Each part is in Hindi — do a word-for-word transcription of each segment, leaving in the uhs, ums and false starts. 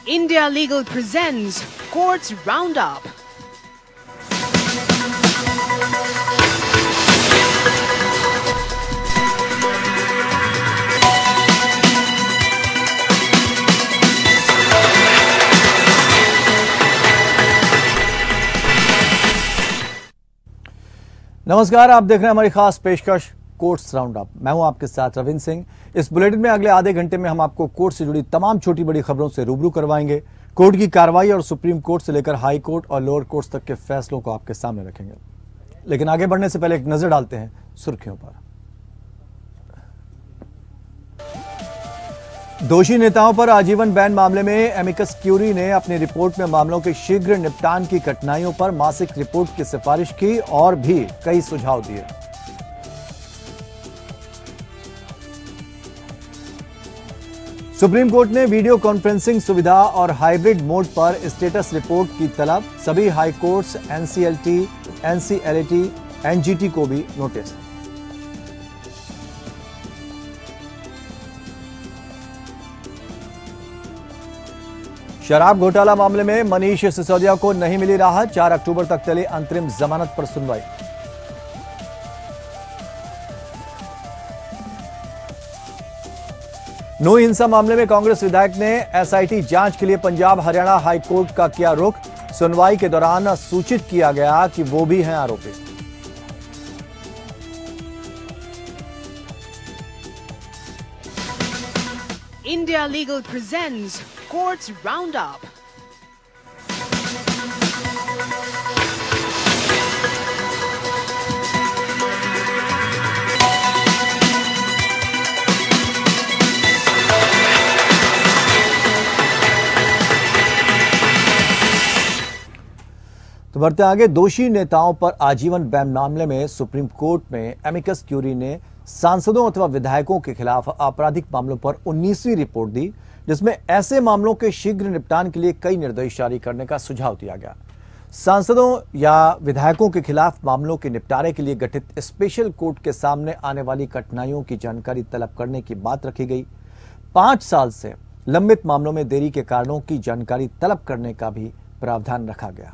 India Legal presents Courts Roundup. नमस्कार, आप देख रहे हैं हमारी खास पेशकश कोर्ट्स राउंडअप। मैं हूं आपके साथ रविंद्र सिंह। इस बुलेटिन में अगले आधे घंटे में हम आपको कोर्ट से जुड़ी तमाम छोटी बड़ी खबरों से रूबरू करवाएंगे। कोर्ट की कार्रवाई और सुप्रीम कोर्ट से लेकर हाई कोर्ट और लोअर कोर्ट्स तक के फैसलों को आपके सामने रखेंगे। लेकिन आगे बढ़ने से पहले एक नजर डालते हैं सुर्खियों पर। दोषी नेताओं पर आजीवन बैन मामले में एमिकस क्यूरी ने अपनी रिपोर्ट में मामलों के शीघ्र निपटान की कठिनाइयों पर मासिक रिपोर्ट की सिफारिश की और भी कई सुझाव दिए। सुप्रीम कोर्ट ने वीडियो कॉन्फ्रेंसिंग सुविधा और हाइब्रिड मोड पर स्टेटस रिपोर्ट की तलब। सभी high courts, NCLT, NCLT, NGT को भी नोटिस। शराब घोटाला मामले में मनीष सिसोदिया को नहीं मिली राहत। चार अक्टूबर तक चली अंतरिम जमानत पर सुनवाई। नो हिंसा मामले में कांग्रेस विधायक ने एसआईटी जांच के लिए पंजाब हरियाणा हाई कोर्ट का किया रुख। सुनवाई के दौरान सूचित किया गया कि वो भी हैं आरोपी। India Legal presents Courts Roundup. तो बढ़ते आगे। दोषी नेताओं पर आजीवन बैन मामले में सुप्रीम कोर्ट में एमिकस क्यूरी ने सांसदों अथवा विधायकों के खिलाफ आपराधिक मामलों पर उन्नीसवीं रिपोर्ट दी, जिसमें ऐसे मामलों के शीघ्र निपटान के लिए कई निर्देश जारी करने का सुझाव दिया गया। सांसदों या विधायकों के खिलाफ मामलों के निपटारे के लिए गठित स्पेशल कोर्ट के सामने आने वाली कठिनाइयों की जानकारी तलब करने की बात रखी गई। पांच साल से लंबित मामलों में देरी के कारणों की जानकारी तलब करने का भी प्रावधान रखा गया।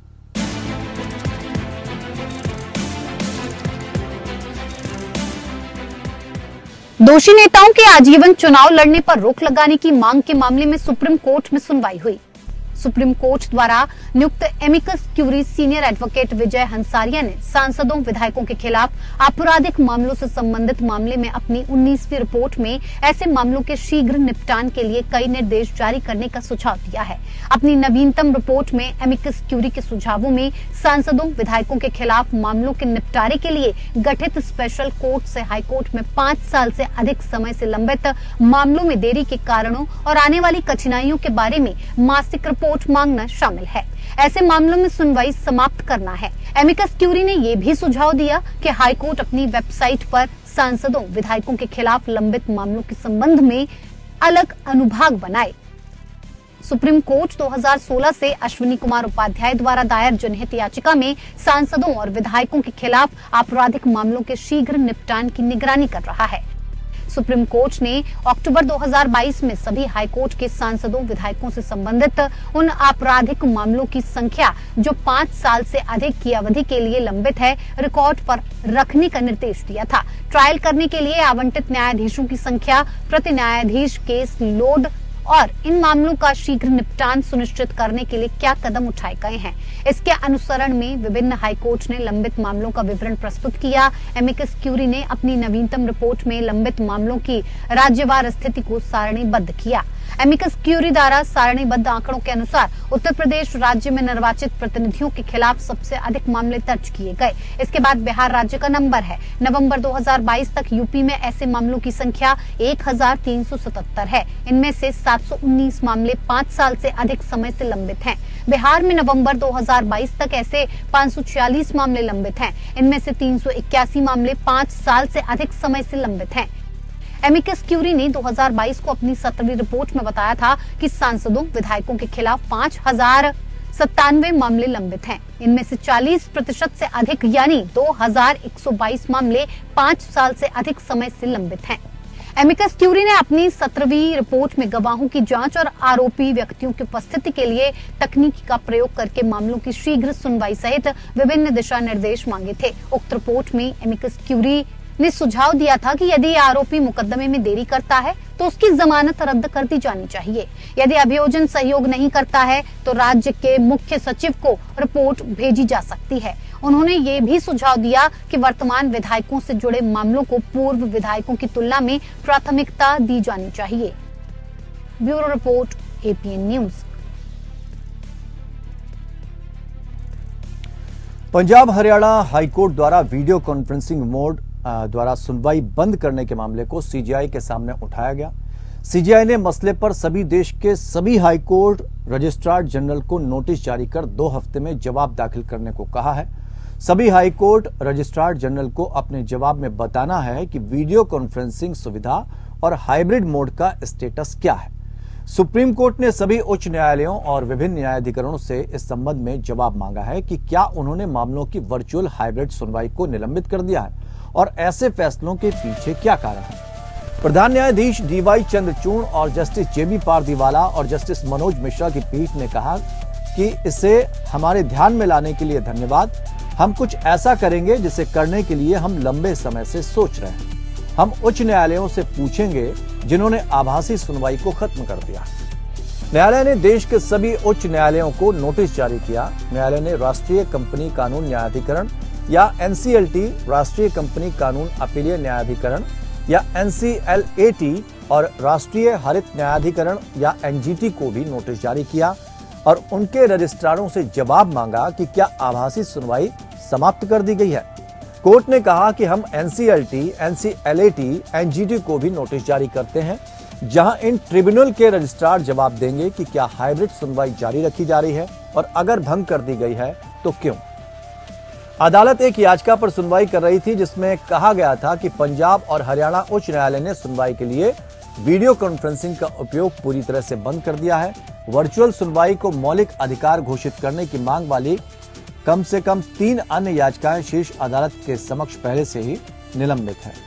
दोषी नेताओं के आजीवन चुनाव लड़ने पर रोक लगाने की मांग के मामले में सुप्रीम कोर्ट में सुनवाई हुई। सुप्रीम कोर्ट द्वारा नियुक्त amicus curiae senior advocate Vijay Hansaria ने सांसदों विधायकों के खिलाफ आपराधिक मामलों से संबंधित मामले में अपनी उन्नीसवीं रिपोर्ट में ऐसे मामलों के शीघ्र निपटान के लिए कई निर्देश जारी करने का सुझाव दिया है। अपनी नवीनतम रिपोर्ट में एमिकस क्यूरी के सुझावों में सांसदों विधायकों के खिलाफ मामलों के निपटारे के लिए गठित स्पेशल कोर्ट से हाईकोर्ट में पांच साल से अधिक समय से लंबित मामलों में देरी के कारणों और आने वाली कठिनाइयों के बारे में मासिक रिपोर्ट मांगना शामिल है। ऐसे मामलों में सुनवाई समाप्त करना है। एमिकस क्यूरी ने यह भी सुझाव दिया कि हाईकोर्ट अपनी वेबसाइट पर सांसदों विधायकों के खिलाफ लंबित मामलों के संबंध में अलग अनुभाग बनाए। सुप्रीम कोर्ट दो हज़ार सोलह से अश्विनी कुमार उपाध्याय द्वारा दायर जनहित याचिका में सांसदों और विधायकों के खिलाफ आपराधिक मामलों के शीघ्र निपटान की निगरानी कर रहा है। सुप्रीम कोर्ट ने अक्टूबर दो हज़ार बाईस में सभी हाईकोर्ट के सांसदों विधायकों से संबंधित उन आपराधिक मामलों की संख्या जो पांच साल से अधिक की अवधि के लिए लंबित है, रिकॉर्ड पर रखने का निर्देश दिया था। ट्रायल करने के लिए आवंटित न्यायाधीशों की संख्या, प्रति न्यायाधीश केस लोड और इन मामलों का शीघ्र निपटान सुनिश्चित करने के लिए क्या कदम उठाए गए हैं, इसके अनुसरण में विभिन्न हाईकोर्ट ने लंबित मामलों का विवरण प्रस्तुत किया। एमिकस क्यूरी ने अपनी नवीनतम रिपोर्ट में लंबित मामलों की राज्यवार स्थिति को सारणीबद्ध किया। एमिकस क्यूरी द्वारा सारणीबद्ध आंकड़ों के अनुसार उत्तर प्रदेश राज्य में निर्वाचित प्रतिनिधियों के खिलाफ सबसे अधिक मामले दर्ज किए गए। इसके बाद बिहार राज्य का नंबर है। नवंबर दो हज़ार बाईस तक यूपी में ऐसे मामलों की संख्या एक हजार तीन सौ सतहत्तर है। इनमें से सात सौ उन्नीस मामले पांच साल से अधिक समय से लंबित हैं। बिहार में नवंबर दो हज़ार बाईस तक ऐसे पाँच सौ छियालीस मामले लंबित हैं। इनमें से तीन सौ इक्यासी मामले पांच साल से अधिक समय से लंबित हैं। एमिकस क्यूरी ने दो हज़ार बाईस को अपनी सत्रहवीं रिपोर्ट में बताया था कि सांसदों विधायकों के खिलाफ पांच हजार सत्तानवे मामले लंबित हैं। इनमें से चालीस प्रतिशत से अधिक यानी दो हजार एक सौ बाईस मामले पांच साल से अधिक समय से लंबित हैं। एमिकस क्यूरी ने अपनी सत्रहवीं रिपोर्ट में गवाहों की जांच और आरोपी व्यक्तियों की उपस्थिति के लिए तकनीक का प्रयोग करके मामलों की शीघ्र सुनवाई सहित विभिन्न दिशा निर्देश मांगे थे। उक्त रिपोर्ट में एमिकस क्यूरी ने सुझाव दिया था कि यदि आरोपी मुकदमे में देरी करता है तो उसकी जमानत रद्द कर दी जानी चाहिए। यदि अभियोजन सहयोग नहीं करता है तो राज्य के मुख्य सचिव को रिपोर्ट भेजी जा सकती है। उन्होंने ये भी सुझाव दिया कि वर्तमान विधायकों से जुड़े मामलों को पूर्व विधायकों की तुलना में प्राथमिकता दी जानी चाहिए। Bureau report, APN news. Punjab Haryana high court द्वारा वीडियो कॉन्फ्रेंसिंग मोड द्वारा सुनवाई बंद करने के मामले को सीजीआई के सामने उठाया गया। सीजीआई ने मसले पर सभी देश के सभी हाईकोर्ट रजिस्ट्रार जनरल को नोटिस जारी कर दो हफ्ते में जवाब दाखिल करने को कहा है। सभी हाईकोर्ट रजिस्ट्रार जनरल को अपने जवाब में बताना है कि वीडियो कॉन्फ्रेंसिंग सुविधा और हाइब्रिड मोड का स्टेटस क्या है। सुप्रीम कोर्ट ने सभी उच्च न्यायालयों और विभिन्न न्यायाधिकरणों से इस संबंध में जवाब मांगा है कि क्या उन्होंने मामलों की वर्चुअल हाइब्रिड सुनवाई को निलंबित कर दिया है और ऐसे फैसलों के पीछे क्या कारण है। प्रधान न्यायाधीश डीवाई चंद्रचूड़ और जस्टिस जेबी पारदीवाला और जस्टिस मनोज मिश्रा की पीठ ने कहा कि इसे हमारे ध्यान में लाने के लिए धन्यवाद। हम कुछ ऐसा करेंगे जिसे करने के लिए हम लंबे समय से सोच रहे हैं। हम उच्च न्यायालयों से पूछेंगे जिन्होंने आभासी सुनवाई को खत्म कर दिया। न्यायालय ने देश के सभी उच्च न्यायालयों को नोटिस जारी किया। न्यायालय ने राष्ट्रीय कंपनी कानून न्यायाधिकरण या एनसीएलटी, राष्ट्रीय कंपनी कानून अपीलीय न्यायाधिकरण या एनसीएलएटी और राष्ट्रीय हरित न्यायाधिकरण या एनजीटी को भी नोटिस जारी किया और उनके रजिस्ट्रारों से जवाब मांगा कि क्या आभासी सुनवाई समाप्त कर दी गई है। कोर्ट ने कहा कि हम एनसीएलटी, एनसीएलएटी, एनजीटी को भी नोटिस जारी करते हैं, जहां इन ट्रिब्यूनल के रजिस्ट्रार जवाब देंगे कि क्या हाइब्रिड सुनवाई जारी रखी जा रही है और अगर भंग कर दी गई है तो क्यों। अदालत एक याचिका पर सुनवाई कर रही थी जिसमें कहा गया था कि पंजाब और हरियाणा उच्च न्यायालय ने सुनवाई के लिए वीडियो कॉन्फ्रेंसिंग का उपयोग पूरी तरह से बंद कर दिया है। वर्चुअल सुनवाई को मौलिक अधिकार घोषित करने की मांग वाली कम से कम तीन अन्य याचिकाएं शीर्ष अदालत के समक्ष पहले से ही निलंबित हैं।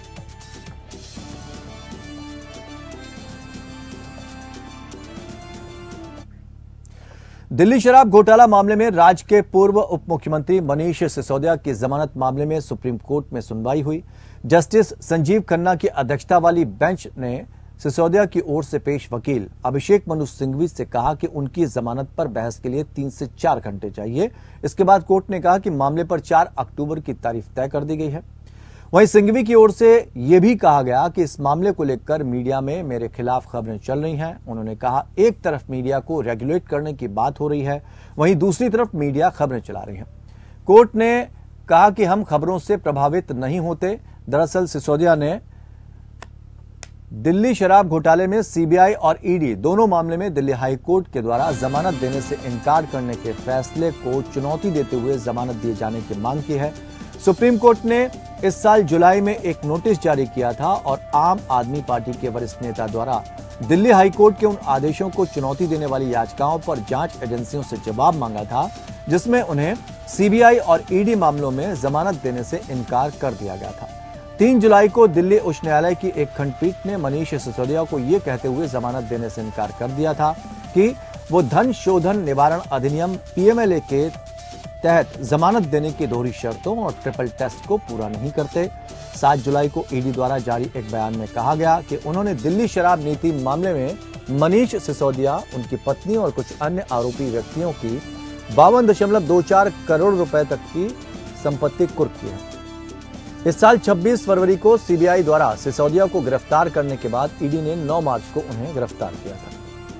दिल्ली शराब घोटाला मामले में राज्य के पूर्व उप मुख्यमंत्री मनीष सिसोदिया की जमानत मामले में सुप्रीम कोर्ट में सुनवाई हुई। जस्टिस संजीव खन्ना की अध्यक्षता वाली बेंच ने सिसोदिया की ओर से पेश वकील अभिषेक मनु सिंघवी से कहा कि उनकी जमानत पर बहस के लिए तीन से चार घंटे चाहिए। इसके बाद कोर्ट ने कहा कि मामले पर चार अक्टूबर की तारीख तय कर दी गई है। वहीं सिंघवी की ओर से यह भी कहा गया कि इस मामले को लेकर मीडिया में मेरे खिलाफ खबरें चल रही हैं। उन्होंने कहा, एक तरफ मीडिया को रेगुलेट करने की बात हो रही है, वहीं दूसरी तरफ मीडिया खबरें चला रही है। कोर्ट ने कहा कि हम खबरों से प्रभावित नहीं होते। दरअसल सिसोदिया ने दिल्ली शराब घोटाले में सीबीआई और ईडी दोनों मामले में दिल्ली हाई कोर्ट के द्वारा जमानत देने से इनकार करने के फैसले को चुनौती देते हुए जमानत दिए जाने की मांग की है। सुप्रीम कोर्ट ने इस साल जुलाई में एक नोटिस जारी किया था और आम आदमी पार्टी के वरिष्ठ नेता द्वारा दिल्ली हाई कोर्ट के उन आदेशों को चुनौती देने वाली याचिकाओं पर जांच एजेंसियों से जवाब मांगा था जिसमें उन्हें सीबीआई और ईडी मामलों में जमानत देने से इनकार कर दिया गया था। तीन जुलाई को दिल्ली उच्च न्यायालय की एक खंडपीठ ने मनीष सिसोदिया को यह कहते हुए जमानत देने से इनकार कर दिया था कि वो धन शोधन निवारण अधिनियम पीएमएलए के तहत जमानत देने की दोहरी शर्तों और ट्रिपल टेस्ट को पूरा नहीं करते। सात जुलाई को ईडी द्वारा जारी एक बयान में कहा गया कि उन्होंने दिल्ली शराब नीति मामले में मनीष सिसोदिया, उनकी पत्नी और कुछ अन्य आरोपी व्यक्तियों की बावन दशमलव दो चार करोड़ रुपए तक की संपत्ति कुर्क की है। इस साल छब्बीस फरवरी को सीबीआई द्वारा सिसोदिया को गिरफ्तार करने के बाद ईडी ने नौ मार्च को उन्हें गिरफ्तार किया था।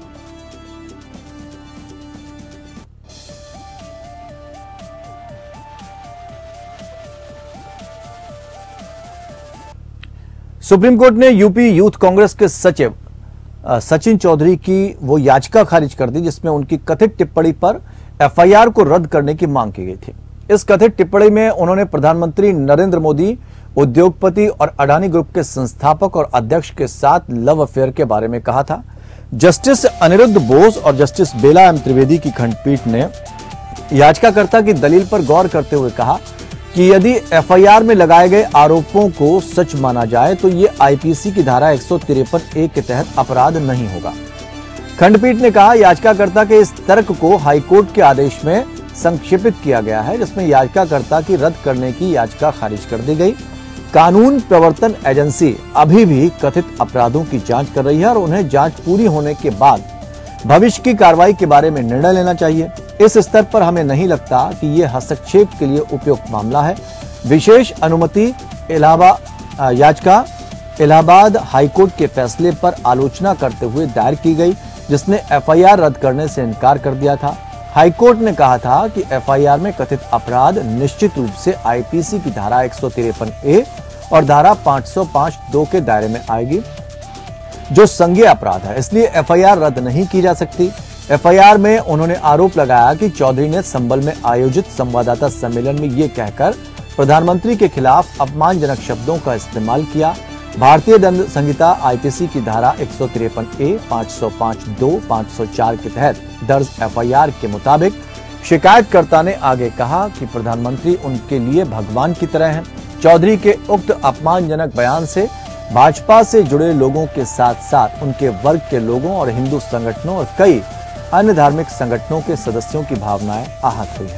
सुप्रीम कोर्ट ने यूपी यूथ कांग्रेस के सचिव सचिन चौधरी की वो याचिका खारिज कर दी जिसमें उनकी कथित टिप्पणी पर एफआईआर को रद्द करने की मांग की गई थी। इस कथित टिप्पणी में उन्होंने प्रधानमंत्री नरेंद्र मोदी, उद्योगपति और अडानी ग्रुप के संस्थापक और अध्यक्ष के साथ लव अफेयर के बारे में कहा था। जस्टिस अनिरुद्ध बोस और जस्टिस बेला एम त्रिवेदी की खंडपीठ ने याचिकाकर्ता की दलील पर गौर करते हुए कहा कि यदि एफ आई आर में लगाए गए आरोपों को सच माना जाए तो ये आई पी सी की धारा एक सौ तिरपन ए के तहत अपराध नहीं होगा। खंडपीठ ने कहा, याचिकाकर्ता के इस तर्क को हाईकोर्ट के आदेश में संक्षेपित किया गया है, जिसमें याचिकाकर्ता की रद्द करने की याचिका खारिज कर दी गई। कानून प्रवर्तन एजेंसी अभी भी कथित अपराधों की जांच कर रही है और उन्हें जांच पूरी होने के बाद भविष्य की कार्रवाई के बारे में निर्णय लेना चाहिए। इस स्तर पर हमें नहीं लगता कि यह हस्तक्षेप के लिए उपयुक्त मामला है। विशेष अनुमति इलाहाबाद याचिका इलाहाबाद हाईकोर्ट के फैसले पर आलोचना करते हुए दायर की गई, जिसने एफ आई आर रद्द करने से इनकार कर दिया था। हाईकोर्ट ने कहा था कि एफ आई आर में कथित अपराध निश्चित रूप से आई पी सी की धारा एक सौ तिरपन ए और धारा पांच सौ पांच दो के दायरे में आएगी, जो संज्ञेय अपराध है, इसलिए एफ आई आर रद्द नहीं की जा सकती। एफ आई आर में उन्होंने आरोप लगाया कि चौधरी ने संभल में आयोजित संवाददाता सम्मेलन में ये कहकर प्रधानमंत्री के खिलाफ अपमानजनक शब्दों का इस्तेमाल किया। भारतीय दंड संहिता आई पी सी की धारा एक सौ तिरपन ए, पांच सौ पांच दो, पांच सौ चार के तहत दर्ज एफ आई आर के मुताबिक शिकायतकर्ता ने आगे कहा कि प्रधानमंत्री उनके लिए भगवान की तरह हैं। चौधरी के उक्त अपमानजनक बयान से भाजपा से जुड़े लोगों के साथ साथ उनके वर्ग के लोगों और हिंदू संगठनों और कई अन्य धार्मिक संगठनों के सदस्यों की भावनाएं आहत हुई हैं।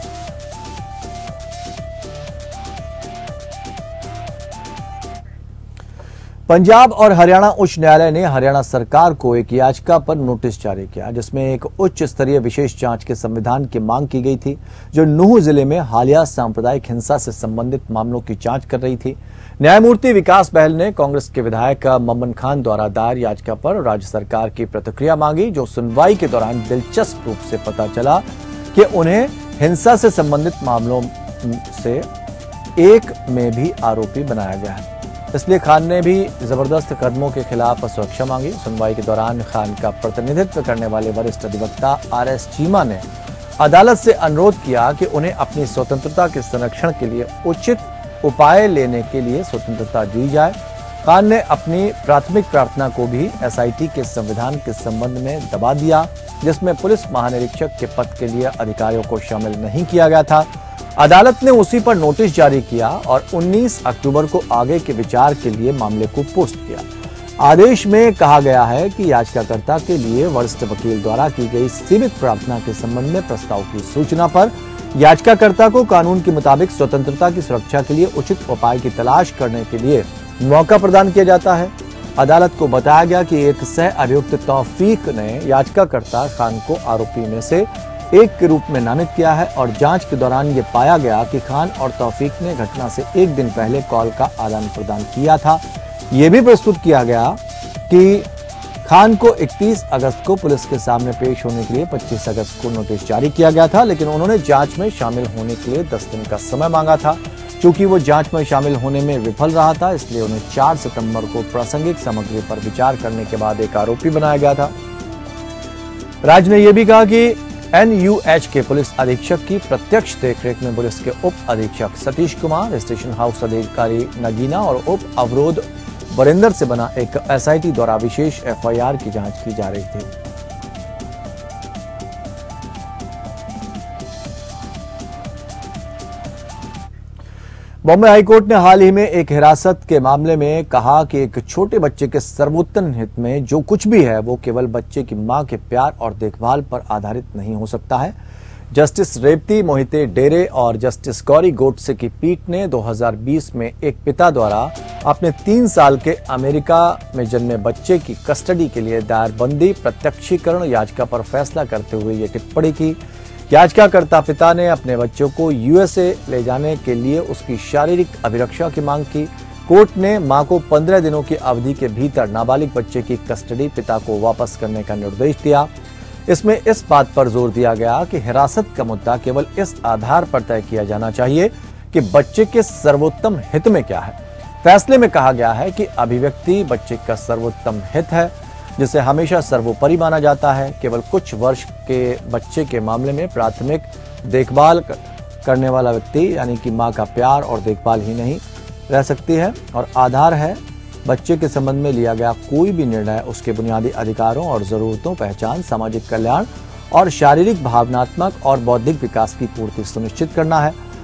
पंजाब और हरियाणा उच्च न्यायालय ने हरियाणा सरकार को एक याचिका पर नोटिस जारी किया, जिसमें एक उच्च स्तरीय विशेष जांच के संविधान की मांग की गई थी, जो नूंह जिले में हालिया सांप्रदायिक हिंसा से संबंधित मामलों की जांच कर रही थी। न्यायमूर्ति विकास बहल ने कांग्रेस के विधायक ममन खान द्वारा दायर याचिका पर राज्य सरकार की प्रतिक्रिया मांगी, जो सुनवाई के दौरान दिलचस्प रूप से पता चला कि उन्हें हिंसा से संबंधित मामलों से एक में भी आरोपी बनाया गया है, इसलिए खान ने भी जबरदस्त कदमों के खिलाफ सुरक्षा मांगी। सुनवाई के दौरान खान का प्रतिनिधित्व करने वाले वरिष्ठ अधिवक्ता आर एस चीमा ने अदालत से अनुरोध किया कि उन्हें अपनी स्वतंत्रता के संरक्षण के लिए उचित उपाय लेने के लिए स्वतंत्रता दी जाए। खान ने अपनी प्राथमिक प्रार्थना को भी एस आई टी के संविधान के संबंध में दबा दिया, जिसमें पुलिस महानिरीक्षक के पद के लिए अधिकारियों को शामिल नहीं किया गया था। अदालत ने उसी पर नोटिस जारी किया और उन्नीस अक्टूबर को आगे के विचार के लिए मामले को पोस्ट किया। आदेश में कहा गया है कि याचिकाकर्ता के लिए वरिष्ठ वकील द्वारा की गई सीमित प्रार्थना के संबंध में प्रस्ताव की सूचना पर याचिकाकर्ता को कानून के मुताबिक स्वतंत्रता की सुरक्षा के लिए उचित उपाय की तलाश करने के लिए मौका प्रदान किया जाता है। अदालत को बताया गया कि एक सह अभियुक्त तौफीक ने याचिकाकर्ता खान को आरोपी में से एक के रूप में नामित किया है और जांच के दौरान ये पाया गया कि खान और तौफीक ने घटना से एक दिन पहले कॉल का आदान प्रदान किया था। ये भी प्रस्तुत किया गया कि खान को इकतीस अगस्त को पुलिस के सामने पेश होने के लिए पच्चीस अगस्त को नोटिस जारी किया गया था, लेकिन उन्होंने जांच में शामिल होने के लिए दस दिन का समय मांगा था। चूंकि वो जांच में शामिल होने में विफल रहा था, इसलिए उन्हें चार सितंबर को प्रासंगिक सामग्री पर विचार करने के बाद एक आरोपी बनाया गया था। राज्य ने यह भी कहा कि एन यू एच के पुलिस अधीक्षक की प्रत्यक्ष देखरेख में पुलिस के उप अधीक्षक सतीश कुमार, स्टेशन हाउस अधिकारी नगीना और उप अवरोध वरिंदर से बना एक एस आई टी द्वारा विशेष एफ आई आर की जांच की जा रही थी। बॉम्बे हाईकोर्ट ने हाल ही में एक हिरासत के मामले में कहा कि एक छोटे बच्चे के सर्वोत्तम हित में जो कुछ भी है वो केवल बच्चे की मां के प्यार और देखभाल पर आधारित नहीं हो सकता है। जस्टिस रेवती मोहिते डेरे और जस्टिस गौरी गोडसे की पीठ ने दो हज़ार बीस में एक पिता द्वारा अपने तीन साल के अमेरिका में जन्मे बच्चे की कस्टडी के लिए दायर बंदी प्रत्यक्षीकरण याचिका पर फैसला करते हुए ये टिप्पणी की। याचिकाकर्ता पिता ने अपने बच्चों को यू एस ए ले जाने के लिए उसकी शारीरिक अभिरक्षा की मांग की। कोर्ट ने मां को पंद्रह दिनों की अवधि के भीतर नाबालिग बच्चे की कस्टडी पिता को वापस करने का निर्देश दिया। इसमें इस बात पर जोर दिया गया कि हिरासत का मुद्दा केवल इस आधार पर तय किया जाना चाहिए कि बच्चे के सर्वोत्तम हित में क्या है। फैसले में कहा गया है कि अभिव्यक्ति बच्चे का सर्वोत्तम हित है, जिसे हमेशा सर्वोपरि माना जाता है। केवल कुछ वर्ष के बच्चे के मामले में प्राथमिक देखभाल करने वाला व्यक्ति यानी कि मां का प्यार और देखभाल ही नहीं रह सकती है और आधार है बच्चे के संबंध में लिया गया कोई भी निर्णय उसके बुनियादी अधिकारों और जरूरतों, पहचान, सामाजिक कल्याण और शारीरिक, भावनात्मक और बौद्धिक विकास की पूर्ति सुनिश्चित करना है।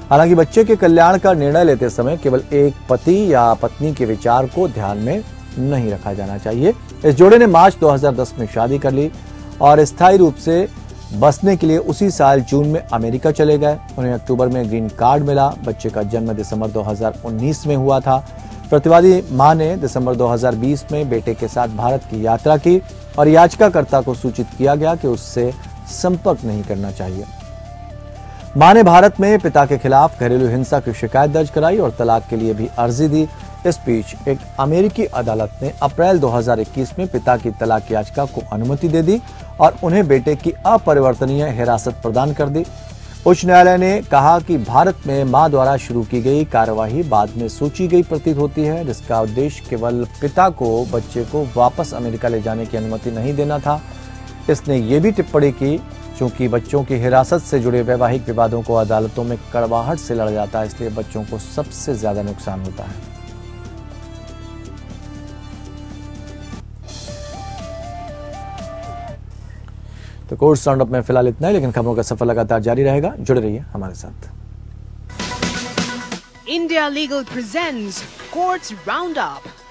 हालांकि बच्चे के कल्याण का निर्णय लेते समय केवल एक पति या पत्नी के विचार को ध्यान में नहीं रखा जाना चाहिए। इस जोड़े ने मार्च दो हज़ार दस में शादी कर ली और स्थायी रूप से बसने के लिए उसी साल जून में अमेरिका चले गए। उन्हें अक्टूबर में ग्रीन कार्ड मिला। बच्चे का जन्म दिसंबर दो हज़ार उन्नीस में हुआ था। प्रतिवादी मां ने दिसंबर दो हज़ार बीस में बेटे के साथ भारत की यात्रा की और याचिकाकर्ता को सूचित किया गया कि उससे संपर्क नहीं करना चाहिए। मां ने भारत में पिता के खिलाफ घरेलू हिंसा की शिकायत दर्ज कराई और तलाक के लिए भी अर्जी दी। इस बीच एक अमेरिकी अदालत ने अप्रैल दो हज़ार इक्कीस में पिता की तलाक याचिका को अनुमति दे दी और उन्हें बेटे की अपरिवर्तनीय हिरासत प्रदान कर दी। उच्च न्यायालय ने कहा कि भारत में मां द्वारा शुरू की गई कार्यवाही बाद में सोची गई प्रतीत होती है, जिसका उद्देश्य केवल पिता को बच्चे को वापस अमेरिका ले जाने की अनुमति नहीं देना था। इसने ये भी टिप्पणी की, चूंकि बच्चों की हिरासत से जुड़े वैवाहिक विवादों को अदालतों में कड़वाहट से लड़ा जाता है, इसलिए बच्चों को सबसे ज्यादा नुकसान होता है। तो कोर्ट्स राउंडअप में फिलहाल इतना ही, लेकिन खबरों का सफर लगातार जारी रहेगा। जुड़े रहिए हमारे साथ। India Legal presents Courts Roundup.